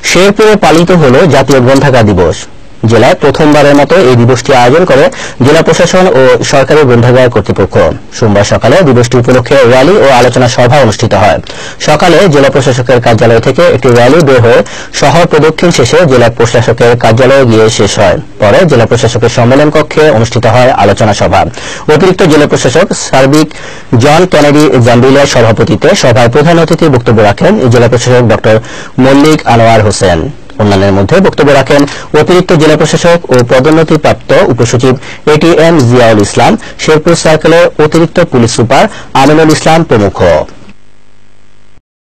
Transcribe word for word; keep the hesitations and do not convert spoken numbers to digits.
শেরপুরে পালিত হল জাতীয় গ্রন্থাগার দিবস। জেলায় প্রথমবারের মতো এই দিবসটি আয়োজন করে জেলা প্রশাসন ও সরকারি গ্রন্থাগার কর্তৃপক্ষ। সোমবার সকালে দিবসটি উপলক্ষে র্যালি ও আলোচনা সভা অনুষ্ঠিত হয়। সকালে জেলা প্রশাসকের কার্যালয় থেকে একটি র্যালি বের হয়ে শহর প্রদক্ষিণ শেষে জেলা প্রশাসকের কার্যালয়ে গিয়ে শেষ হয়। পরে জেলা প্রশাসকের সম্মেলন কক্ষে অনুষ্ঠিত হয় আলোচনা সভা। অতিরিক্ত জেলা প্রশাসক সার্বিক জন কেনেডি জাম্বিলের সভাপতিত্বে সভায় প্রধান অতিথির বক্তব্য রাখেন জেলা প্রশাসক ড মল্লিক আনোয়ার হোসেন। অন্যান্যের মধ্যে বক্তব্য রাখেন অতিরিক্ত জেলা প্রশাসক ও পদোন্নতিপ্রাপ্ত উপসচিব এটিএম জিয়াউল ইসলাম, শেরপুর সার্কেলের অতিরিক্ত পুলিশ সুপার আমিনুল ইসলাম প্রমুখ।